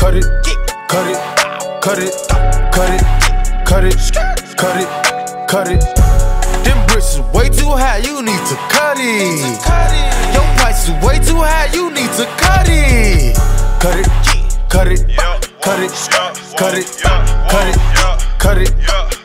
cut it, cut it, cut it, cut it, cut it, cut it, cut it. Them bricks is way too high, you need to cut it. Your price is way too high, you need to cut it. Cut it, cut it, cut it, cut it, cut it, cut it.